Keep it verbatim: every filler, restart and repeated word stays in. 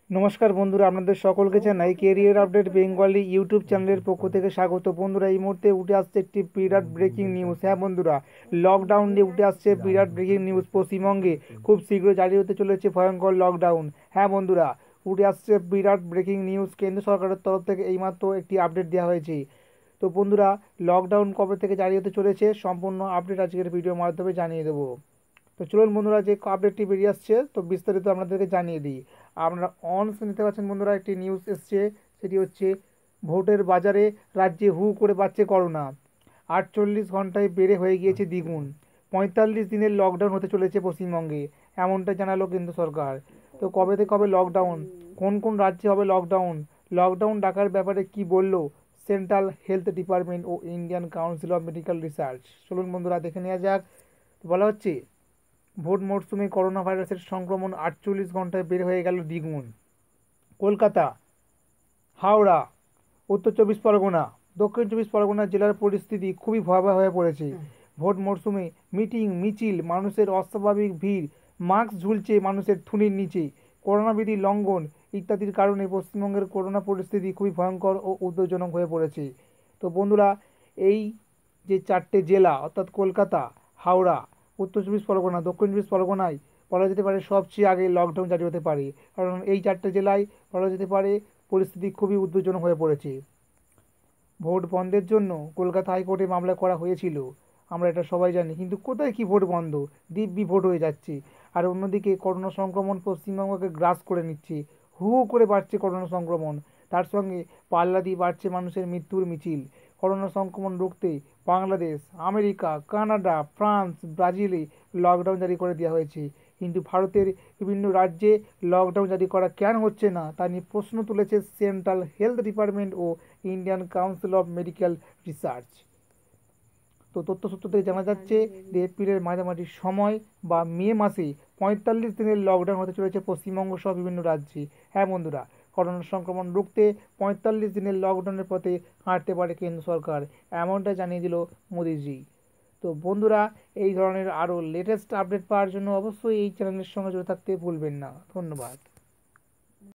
নমস্কার বন্ধুরা, আপনাদের সকলকে জানাই কেরিয়ার আপডেট বেঙ্গলি ইউটিউব চ্যানেলের পক্ষ থেকে স্বাগত। বন্ধুরা, এই মুহূর্তে উঠে আসছে একটি বিরাট ব্রেকিং নিউজ। হ্যাঁ বন্ধুরা, লকডাউন নিয়ে উঠে আসছে বিরাট ব্রেকিং নিউজ। পশ্চিমবঙ্গে খুব শীঘ্রই জারি হতে চলেছে ভয়ঙ্কর লকডাউন। হ্যাঁ বন্ধুরা, উঠে আসছে বিরাট ব্রেকিং নিউজ। কেন্দ্র সরকারের তরফ থেকে এইমাত্র একটি আপডেট দেওয়া হয়েছে। তো বন্ধুরা, লকডাউন কবে থেকে জারি হতে চলেছে সম্পূর্ণ আপডেট আজকের ভিডিওর মাধ্যমে জানিয়ে দেবো। তো চলুন বন্ধুরা, যে আপডেটটি বেরিয়ে আসছে তো বিস্তারিত আপনাদেরকে জানিয়ে দিই। আপনারা অন নিতে পারছেন বন্ধুরা, একটি নিউজ এসছে, সেটি হচ্ছে ভোটের বাজারে রাজ্যে হু করে বাড়ছে করোনা। আটচল্লিশ ঘন্টায় বেড়ে হয়ে গিয়েছে দ্বিগুণ। পঁয়তাল্লিশ দিনের লকডাউন হতে চলেছে পশ্চিমবঙ্গে, এমনটা জানালো কেন্দ্র সরকার। তো কবে থেকে হবে লকডাউন, কোন কোন রাজ্যে হবে লকডাউন, লকডাউন ডাকার ব্যাপারে কি বললো সেন্ট্রাল হেলথ ডিপার্টমেন্ট ও Indian council of medical research. চলুন বন্ধুরা দেখে নেওয়া যাক। বলা হচ্ছে ভোট মরশুমে করোনা ভাইরাসের সংক্রমণ আটচল্লিশ ঘন্টায় বের হয়ে গেল দ্বিগুণ। কলকাতা, হাওড়া, উত্তর চব্বিশ পরগনা, দক্ষিণ চব্বিশ পরগনা জেলার পরিস্থিতি খুবই ভয়াবহ হয়ে পড়েছে। ভোট মরশুমে মিটিং মিছিল, মানুষের অস্বাভাবিক ভিড়, মাস্ক ঝুলছে মানুষের থুনির নিচে, করোনা বিধি লঙ্ঘন ইত্যাদির কারণে পশ্চিমবঙ্গের করোনা পরিস্থিতি খুবই ভয়ঙ্কর ও উদ্বেগজনক হয়ে পড়েছে। তো বন্ধুরা, এই যে চারটে জেলা অর্থাৎ কলকাতা, হাওড়া, উত্তর চব্বিশ পরগনা, দক্ষিণ চব্বিশ পরগনায় বলা যেতে পারে সবচেয়ে আগে লকডাউন জারি হতে পারে। কারণ এই চারটে জেলায় বলা যেতে পারে পরিস্থিতি খুবই উদ্বেগজনক হয়ে পড়েছে। ভোট বন্ধের জন্য কলকাতা হাইকোর্টে মামলা করা হয়েছিল, আমরা এটা সবাই জানি, কিন্তু কোথায় কি ভোট বন্ধ, দিব্যি ভোট হয়ে যাচ্ছে। আর অন্যদিকে করোনা সংক্রমণ পশ্চিমবঙ্গকে গ্রাস করে নিচ্ছে, হু হু করে বাড়ছে করোনা সংক্রমণ। তার সঙ্গে পাল্লা দিয়ে বাড়ছে মানুষের মৃত্যুর মিছিল। করোনা সংক্রমণ রুখতে বাংলাদেশ, আমেরিকা, কানাডা, ফ্রান্স, ব্রাজিলে লকডাউন জারি করে দেওয়া হয়েছে। কিন্তু ভারতের বিভিন্ন রাজ্যে লকডাউন জারি করা কেন হচ্ছে না তা নিয়ে প্রশ্ন তুলেছে সেন্ট্রাল হেলথ ডিপার্টমেন্ট ও Indian council of medical research. তো তথ্যসূত্র থেকে জানা যাচ্ছে যে এপ্রিলের মাঝামাঝি সময় বা মে মাসে পঁয়তাল্লিশ দিনের লকডাউন হতে চলেছে পশ্চিমবঙ্গ সহ বিভিন্ন রাজ্যে। হ্যাঁ বন্ধুরা, করোনা সংক্রমণ রুখতে পঁয়তাল্লিশ দিনের লকডাউনের পথে হাঁটতে পারে কেন্দ্র সরকার, এমনটা জানিয়ে দিল মোদিজি। তো বন্ধুরা, এই ধরনের আরও লেটেস্ট আপডেট পাওয়ার জন্য অবশ্যই এই চ্যানেলের সঙ্গে জুড়ে থাকতে ভুলবেন না। ধন্যবাদ।